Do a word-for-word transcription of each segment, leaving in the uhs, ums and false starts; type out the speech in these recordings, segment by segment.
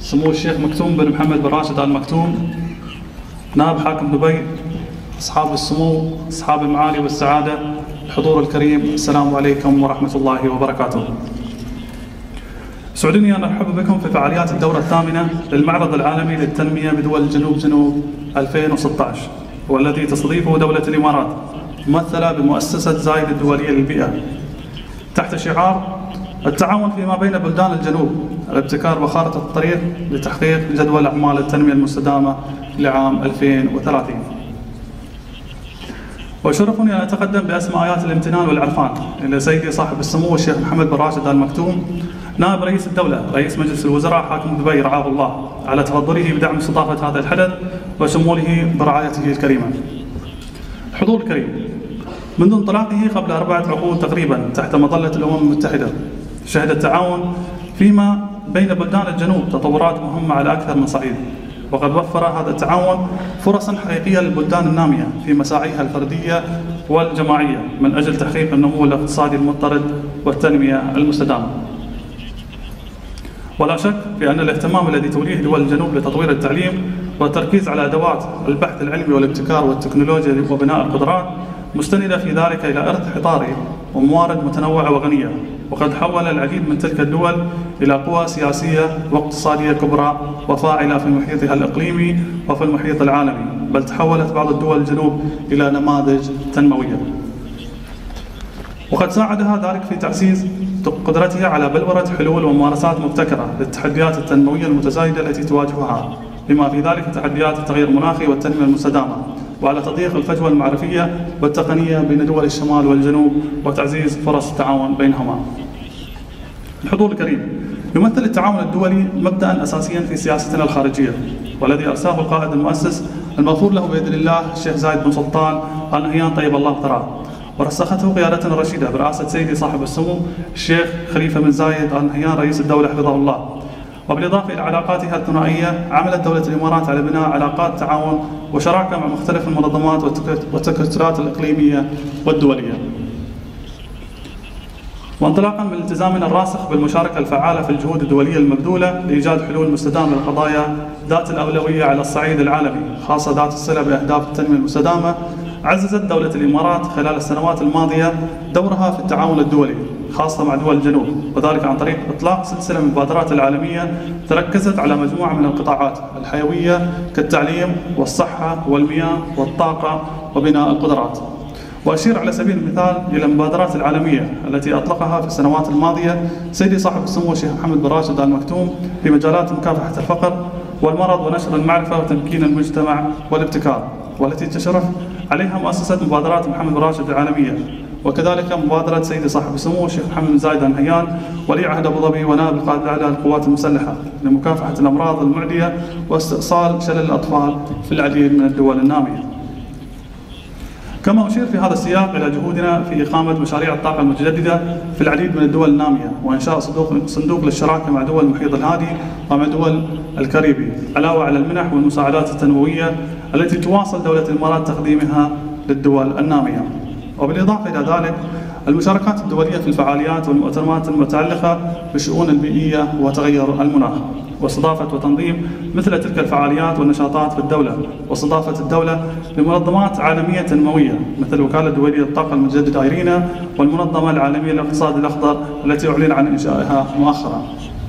سمو الشيخ مكتوم بن محمد بن راشد آل مكتوم، نائب حاكم دبي، أصحاب السمو، أصحاب المعالي والسعادة، الحضور الكريم، السلام عليكم ورحمة الله وبركاته. سعدني أن أرحب بكم في فعاليات الدورة الثامنة للمعرض العالمي للتنمية بدول جنوب جنوب ألفين وستة عشر، والذي تستضيفه دولة الإمارات ممثلة بمؤسسة زايد الدولية للبيئة، تحت شعار التعاون فيما بين بلدان الجنوب، الابتكار وخارطة الطريق لتحقيق جدول أعمال التنمية المستدامة لعام ألفين وثلاثين. ويشرفني أن أتقدم بأسمى آيات الامتنان والعرفان إلى سيدي صاحب السمو الشيخ محمد بن راشد آل مكتوم، نائب رئيس الدولة رئيس مجلس الوزراء حاكم دبي رعاه الله، على تفضله بدعم استضافة هذا الحدث وشموله برعايته الكريمة. الحضور الكريم، منذ انطلاقه قبل أربعة عقود تقريبا تحت مظلة الأمم المتحدة، شهد التعاون فيما بين بلدان الجنوب تطورات مهمة على أكثر من صعيد، وقد وفر هذا التعاون فرصا حقيقية للبلدان النامية في مساعيها الفردية والجماعية من أجل تحقيق النمو الاقتصادي المضطرد والتنمية المستدامة. ولا شك في أن الاهتمام الذي توليه دول الجنوب لتطوير التعليم والتركيز على أدوات البحث العلمي والابتكار والتكنولوجيا وبناء القدرات مستندة في ذلك إلى إرث حضاري وموارد متنوعة وغنية، وقد حول العديد من تلك الدول إلى قوى سياسية واقتصادية كبرى وفاعلة في محيطها الإقليمي وفي المحيط العالمي، بل تحولت بعض الدول الجنوب إلى نماذج تنموية. وقد ساعدها ذلك في تعزيز قدرتها على بلورة حلول وممارسات مبتكرة للتحديات التنموية المتزايدة التي تواجهها، بما في ذلك تحديات التغير المناخي والتنمية المستدامة، وعلى تضييق الفجوة المعرفية والتقنية بين دول الشمال والجنوب وتعزيز فرص التعاون بينهما. الحضور الكريم، يمثل التعاون الدولي مبدأ أساسيا في سياستنا الخارجية، والذي أرساه القائد المؤسس المغفور له بإذن الله الشيخ زايد بن سلطان آل نهيان طيب الله ثراه، ورسخته قيادتنا الرشيدة برئاسة سيدي صاحب السمو الشيخ خليفة بن زايد آل نهيان رئيس الدولة حفظه الله. وبالإضافة إلى علاقاتها الثنائية، عملت دولة الإمارات على بناء علاقات تعاون وشراكة مع مختلف المنظمات والتكتلات الإقليمية والدولية. وانطلاقا من التزامنا الراسخ بالمشاركة الفعالة في الجهود الدولية المبذولة لإيجاد حلول مستدامة للقضايا ذات الأولوية على الصعيد العالمي، خاصة ذات الصلة بأهداف التنمية المستدامة، عززت دولة الإمارات خلال السنوات الماضية دورها في التعاون الدولي، خاصة مع دول الجنوب، وذلك عن طريق إطلاق سلسلة من المبادرات العالمية تركزت على مجموعة من القطاعات الحيوية كالتعليم والصحة والمياه والطاقة وبناء القدرات. وأشير على سبيل المثال إلى المبادرات العالمية التي أطلقها في السنوات الماضية سيدي صاحب السمو الشيخ محمد بن راشد آل مكتوم في مجالات مكافحة الفقر والمرض ونشر المعرفة وتمكين المجتمع والابتكار، والتي تشرف عليها مؤسسة مبادرات محمد بن راشد العالمية، وكذلك مبادرة سيدي صاحب السمو الشيخ محمد بن زايد آل نهيان ولي عهد أبو ظبي ونائب القائد الأعلى للقوات المسلحة لمكافحة الأمراض المعدية واستئصال شلل الأطفال في العديد من الدول النامية. كما أشير في هذا السياق إلى جهودنا في إقامة مشاريع الطاقة المتجددة في العديد من الدول النامية، وإنشاء صندوق صندوق للشراكة مع دول المحيط الهادي ومع دول الكاريبي، علاوة على المنح والمساعدات التنموية التي تواصل دولة الإمارات تقديمها للدول النامية. وبالإضافة إلى ذلك المشاركات الدولية في الفعاليات والمؤتمرات المتعلقة بالشؤون البيئية وتغير المناخ، واستضافة وتنظيم مثل تلك الفعاليات والنشاطات في الدولة، واستضافة الدولة لمنظمات عالمية تنموية مثل الوكالة الدولية للطاقة المتجددة إيرينا والمنظمة العالمية للاقتصاد الأخضر التي أعلن عن إنشائها مؤخرا.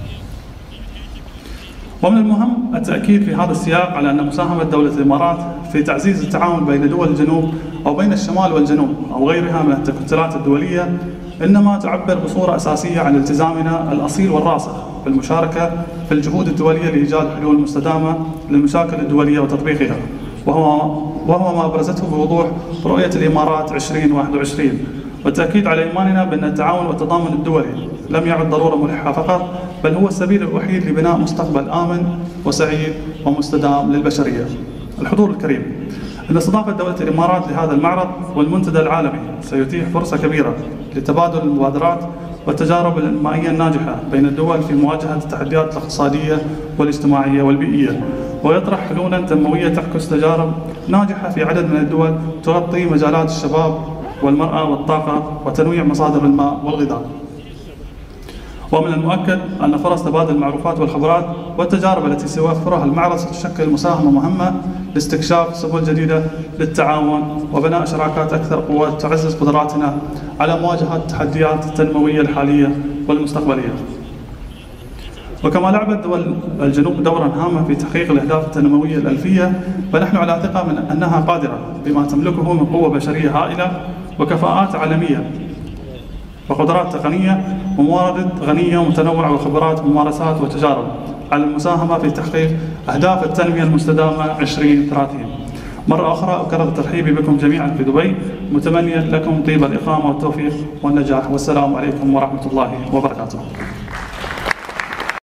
ومن المهم التأكيد في هذا السياق على أن مساهمة دولة الإمارات في تعزيز التعاون بين دول الجنوب أو بين الشمال والجنوب أو غيرها من التكتلات الدولية إنما تعبر بصورة أساسية عن التزامنا الأصيل والراسخ بالمشاركة في الجهود الدولية لإيجاد حلول مستدامة للمشاكل الدولية وتطبيقها، وهو وهو ما أبرزته بوضوح رؤية الإمارات عشرين واحد وعشرين، والتأكيد على إيماننا بأن التعاون والتضامن الدولي لم يعد ضرورة ملحة فقط، بل هو السبيل الوحيد لبناء مستقبل آمن وسعيد ومستدام للبشرية. الحضور الكريم، أن استضافة دولة الإمارات لهذا المعرض والمنتدى العالمي سيتيح فرصة كبيرة لتبادل المبادرات والتجارب الإنمائية الناجحة بين الدول في مواجهة التحديات الاقتصادية والاجتماعية والبيئية، ويطرح حلولا تنموية تعكس تجارب ناجحة في عدد من الدول تغطي مجالات الشباب والمرأة والطاقة وتنويع مصادر الماء والغذاء. ومن المؤكد أن فرص تبادل المعروفات والخبرات والتجارب التي سيوفرها المعرض ستشكل مساهمة مهمة لاستكشاف سبل جديدة للتعاون وبناء شراكات أكثر قوة تعزز قدراتنا على مواجهة التحديات التنموية الحالية والمستقبلية. وكما لعبت دول الجنوب دورا هاما في تحقيق الأهداف التنموية الألفية، فنحن على ثقة من أنها قادرة بما تملكه من قوة بشرية هائلة وكفاءات عالمية وقدرات تقنية وموارد غنية ومتنوعة وخبرات وممارسات وتجارب على المساهمة في تحقيق أهداف التنمية المستدامة عشرين ثلاثين. مرة أخرى أكرر ترحيبي بكم جميعا في دبي، متمنيا لكم طيب الإقامة والتوفيق والنجاح، والسلام عليكم ورحمة الله وبركاته.